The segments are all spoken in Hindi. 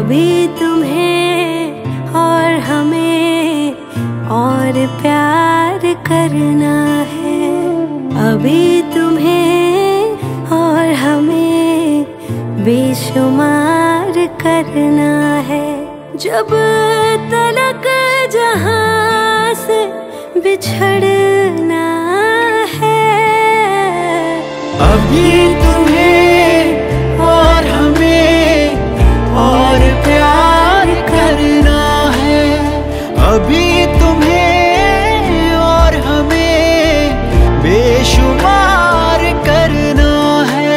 अभी तुम्हें और हमें और प्यार करना है। अभी तुम्हें और हमें बेशुमार करना है। जब तलक जहां से बिछड़ना है। अभी तुम्हें और हमें और प्यार करना है। अभी तुम्हें और हमें बेशुमार करना है।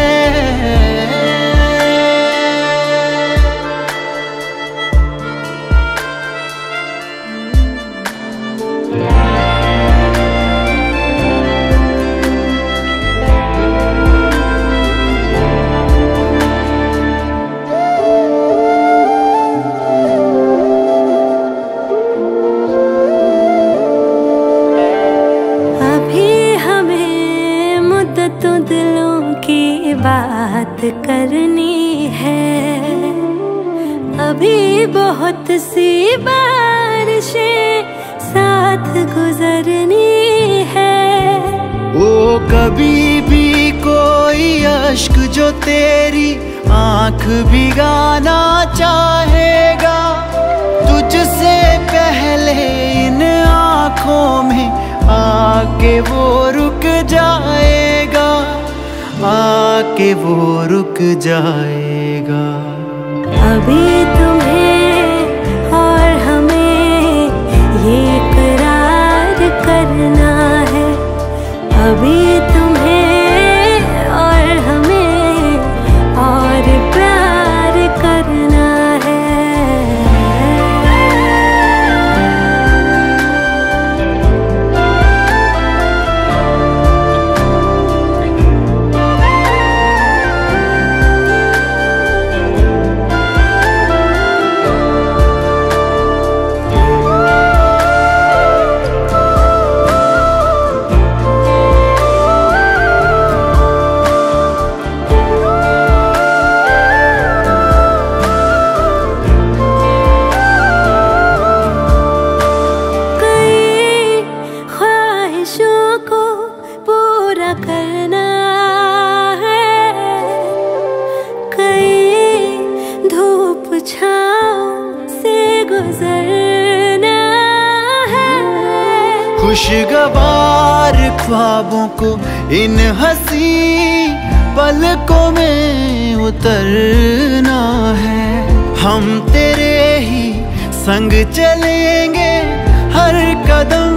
तो दिलों की बात करनी है। अभी बहुत सी बारिशें साथ गुजरनी है। वो कभी भी कोई अश्क जो तेरी आंख भिगाना चाहेगा, तुझसे पहले इन आंखों में आके वो रुक जाएगा, आके वो रुक जाएगा। अभी तुम्हें और हमें ये करार करना है। अभी तुम्हें और हमें और प्यार करना है। को पूरा करना है। कई धूप छाँव से गुजरना है। खुशगवार ख्वाबों को इन हंसी पलकों में उतरना है। हम तेरे ही संग चलेंगे हर कदम